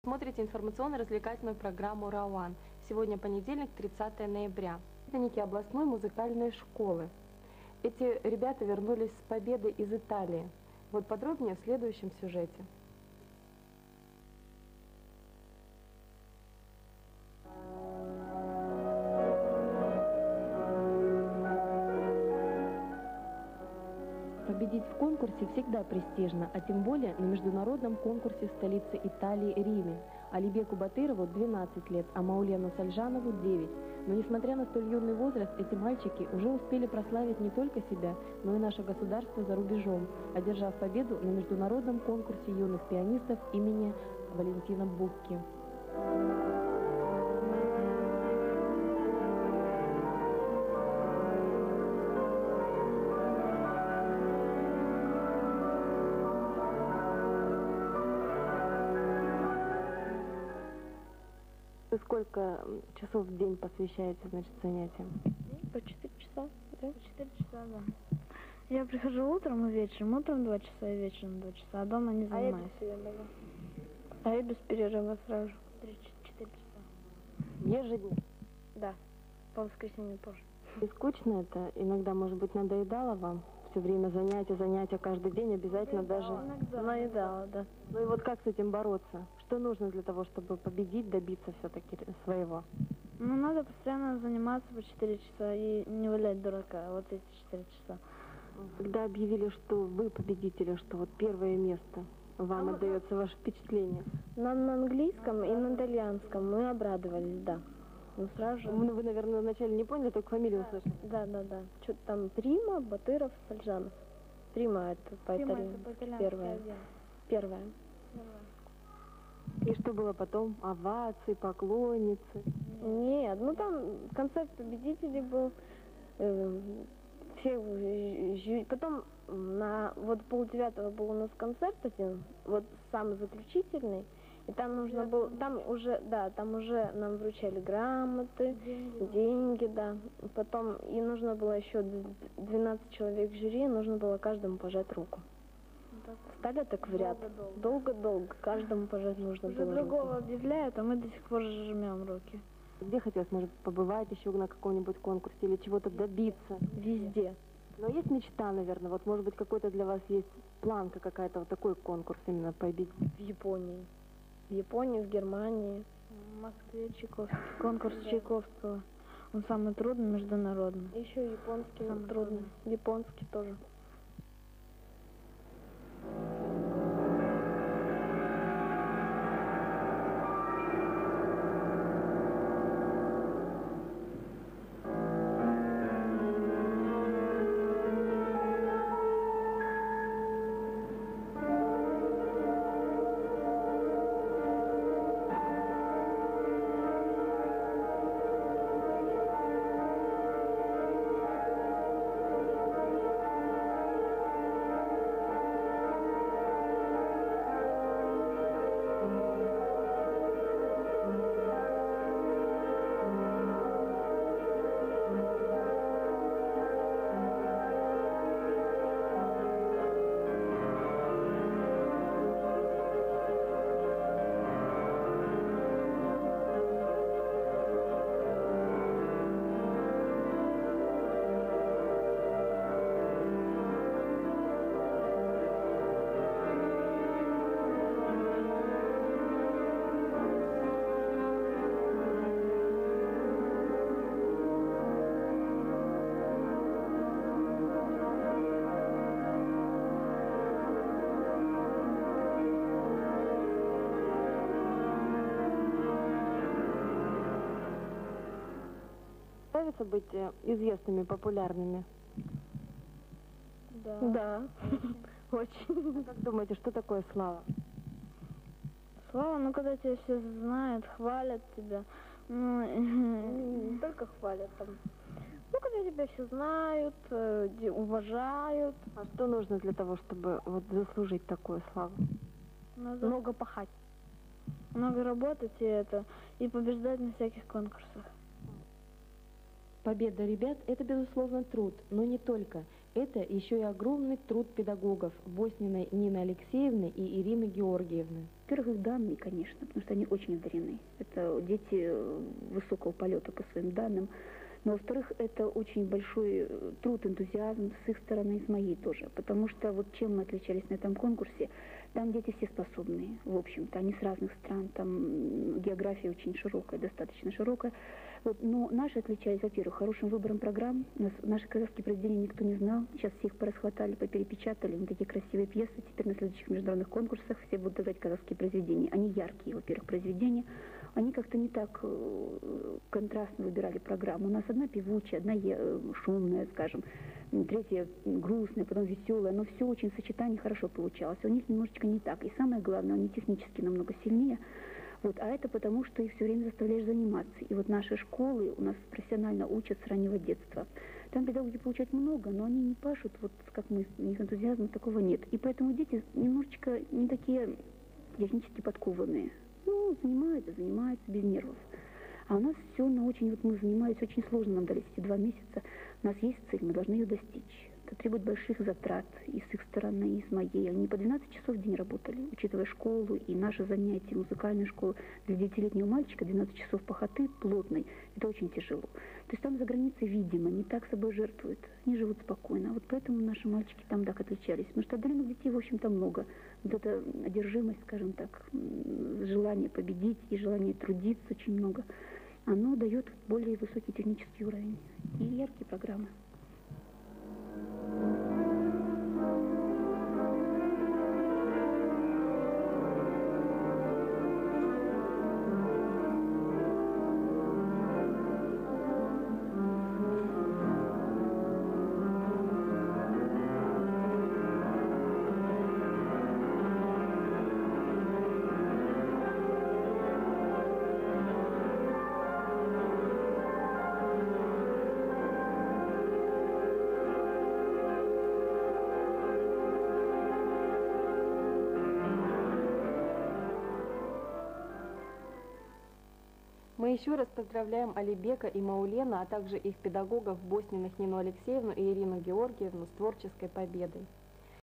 Смотрите информационно-развлекательную программу «Рауан». Сегодня понедельник, 30 ноября. Воспитанники областной музыкальной школы. Эти ребята вернулись с победой из Италии. Вот подробнее в следующем сюжете. Победить в конкурсе всегда престижно, а тем более на международном конкурсе в столице Италии Риме. Алибеку Батырову 12 лет, а Маулену Сальжанову 9. Но несмотря на столь юный возраст, эти мальчики уже успели прославить не только себя, но и наше государство за рубежом, одержав победу на международном конкурсе юных пианистов имени Валентина Букки. Вы сколько часов в день посвящаете, значит, занятиям? По 4 часа, да? 4 часа, да. Я прихожу утром и вечером. Утром 2 часа и вечером 2 часа, а дома не занимаюсь. А я без перерыва сразу же. 3-4 часа. Ежедневно? Да, по воскресенью тоже. И скучно это? Иногда, может быть, надоедало вам? Все время занятия, каждый день обязательно Наедало, да. Ну и вот как с этим бороться? Что нужно для того, чтобы победить, добиться все-таки своего? Ну, надо постоянно заниматься по 4 часа и не валять дурака, вот эти 4 часа. Когда объявили, что вы победители, что вот первое место, вам отдается ваше впечатление? На английском и на итальянском мы обрадовались, да. Ну, сразу же... Ну, вы, наверное, вначале не поняли, только фамилию услышали. Да. Что-то там Прима, Батыров, Сальжанов. Прима это по-итальянски. Первая. И что было потом? Овации, поклонницы? Нет, ну там концерт победителей был. Потом вот 8:30 был у нас концерт один, вот самый заключительный. И там нужно было, там уже нам вручали грамоты, деньги, да. Потом и нужно было еще 12 человек в жюри, нужно было каждому пожать руку. Стали так в ряд. Долго-долго. Каждому пожать нужно было руку. Другого объявляют, а мы до сих пор жмем руки. Где хотелось, может, побывать еще на каком-нибудь конкурсе или чего-то добиться? Везде. Но есть мечта, наверное, вот может быть какой-то для вас есть планка какая-то, вот такой конкурс именно победить? В Японии. В Японии, в Германии. В Москве Чайковский. Конкурс Чайковского. Он самый трудный, международный. Еще японский самый трудный. Японский тоже. Нравится быть известными, популярными? Да. Очень. Как думаете, что такое слава? Слава, ну когда тебя все знают, хвалят тебя. Ну, не только хвалят там. Ну, когда тебя все знают, уважают. А что нужно для того, чтобы вот заслужить такую славу? Надо много пахать. Много работать и побеждать на всяких конкурсах. Победа ребят – это, безусловно, труд, но не только. Это еще и огромный труд педагогов Восниной Нины Алексеевны и Ирины Георгиевны. Во-первых, их данные, конечно, потому что они очень одарены. Это дети высокого полета по своим данным. Но, во-вторых, это очень большой труд, энтузиазм с их стороны и с моей тоже. Потому что вот чем мы отличались на этом конкурсе, там дети все способные, в общем-то, они с разных стран, там география очень широкая, достаточно широкая. Вот, но наши отличались, во-первых, хорошим выбором программ. Наши казахские произведения никто не знал. Сейчас все их порасхватали, поперепечатали. Они такие красивые пьесы. Теперь на следующих международных конкурсах все будут играть казахские произведения. Они яркие, во-первых, произведения. Они как-то не так контрастно выбирали программу. У нас одна певучая, одна шумная, скажем, третья грустная, потом веселая. Но все очень в сочетании хорошо получалось. У них немножечко не так. И самое главное, они технически намного сильнее. Вот, а это потому, что их все время заставляешь заниматься. И вот наши школы у нас профессионально учат с раннего детства. Там педагоги получают много, но они не пашут, вот как мы, у них энтузиазма такого нет. И поэтому дети немножечко не такие технически подкованные. Ну, занимаются без нервов. А у нас все на очень, вот мы занимались, очень сложно нам дались эти 2 месяца. У нас есть цель, мы должны ее достичь. Это требует больших затрат и с их стороны, и с моей. Они по 12 часов в день работали, учитывая школу и наши занятия, музыкальную школу. Для 9-летнего мальчика 12 часов пахоты плотной, это очень тяжело. То есть там за границей, видимо, не так собой жертвуют, они живут спокойно. Вот поэтому наши мальчики там так отличались. Потому что одаренных детей, в общем-то, много. Вот эта одержимость, скажем так, желание победить и желание трудиться очень много, оно дает более высокий технический уровень и яркие программы. Мы еще раз поздравляем Алибека и Маулена, а также их педагогов Боснину Нину Алексеевну и Ирину Георгиевну с творческой победой.